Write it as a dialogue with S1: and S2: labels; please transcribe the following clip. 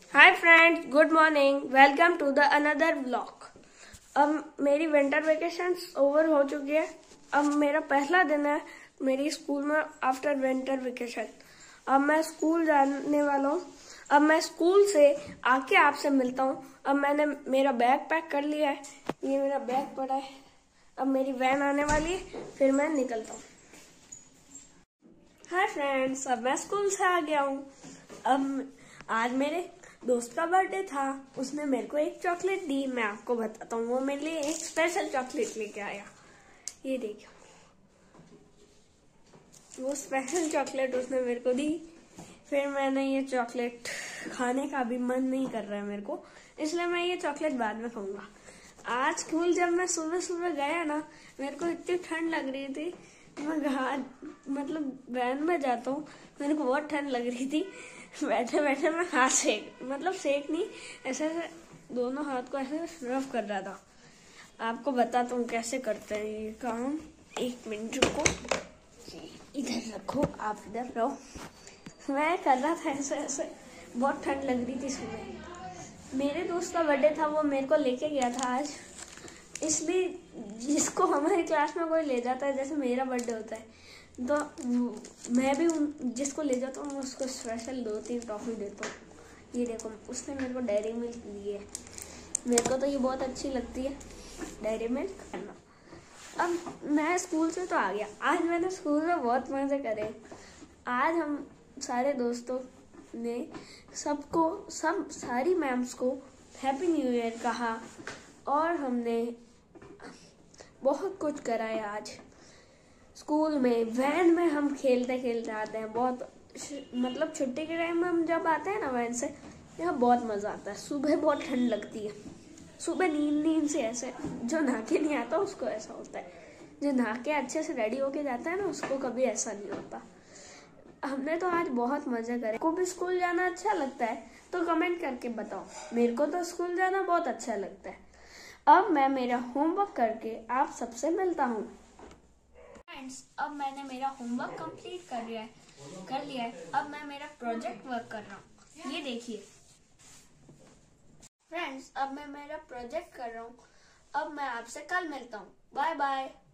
S1: Hi friends, good morning. Welcome to the another vlog. अब मेरी winter vacation over हो चुकी है। अब मेरा पहला दिन है मेरी स्कूल में आफ्टर विंटर वेकेशन। अब मैं स्कूल जाने वाला हूँ। अब मैं स्कूल से आके आपसे मिलता हूँ। अब मैंने मेरा बैग पैक कर लिया है। ये मेरा बैग पड़ा है। अब मेरी वैन आने वाली है, फिर मैं निकलता हूँ। हाय फ्रेंड्स, अब मैं स्कूल से आ गया हूँ। अब आज मेरे दोस्त का बर्थडे था। उसने मेरे को एक चॉकलेट दी। मैं आपको बताता हूँ, वो मेरे लिए एक स्पेशल चॉकलेट लेके आया। ये देखिए, वो स्पेशल चॉकलेट उसने मेरे को दी। फिर मैंने ये चॉकलेट खाने का भी मन नहीं कर रहा है मेरे को, इसलिए मैं ये चॉकलेट बाद में खाऊंगा। आज स्कूल जब मैं सुबह सुबह गया ना, मेरे को इतनी ठंड लग रही थी। मैं मतलब वैन में जाता हूँ, मेरे को बहुत ठंड लग रही थी। बैठे बैठे मैं हाथ सेक नहीं, ऐसे दोनों हाथ को ऐसे रफ कर रहा था। आपको बताता हूँ कैसे करते हैं ये काम। एक मिनट रुको, इधर रखो, आप इधर रहो। मैं कर रहा था ऐसे ऐसे, बहुत ठंड लग रही थी सुबह। मेरे दोस्त का बर्थडे था, वो मेरे को लेके गया था आज। इसलिए जिसको हमारी क्लास में कोई ले जाता है, जैसे मेरा बर्थडे होता है तो मैं भी जिसको ले जाता हूँ उसको स्पेशल 2-3 टॉफी देता हूँ। ये देखो, उसने मेरे को डेयरी मिल्क दी है। मेरे को तो ये बहुत अच्छी लगती है, डेयरी मिल्क खाना। अब मैं स्कूल से तो आ गया। आज मैंने स्कूल में बहुत मजे करे। आज हम सारे दोस्तों ने सारी मैम्स को हैप्पी न्यू ईयर कहा और हमने बहुत कुछ कराया। आज स्कूल में वैन में हम खेलते खेलते आते हैं। बहुत मतलब छुट्टी के टाइम में हम जब आते हैं ना वैन से, यहाँ बहुत मजा आता है। सुबह बहुत ठंड लगती है। सुबह नींद से ऐसे, जो नहा के नहीं आता उसको ऐसा होता है। जो नहा के अच्छे से रेडी होके जाता है ना, उसको कभी ऐसा नहीं होता। हमने तो आज बहुत मजे करे। को भी स्कूल जाना अच्छा लगता है तो कमेंट करके बताओ। मेरे को तो स्कूल जाना बहुत अच्छा लगता है। अब मैं मेरा होमवर्क करके आप सबसे मिलता हूँ। फ्रेंड्स, अब मैंने मेरा होमवर्क कंप्लीट कर लिया है। अब मैं मेरा प्रोजेक्ट वर्क कर रहा हूँ। ये देखिए फ्रेंड्स, अब मैं मेरा प्रोजेक्ट कर रहा हूँ। अब मैं आपसे कल मिलता हूँ। Bye bye.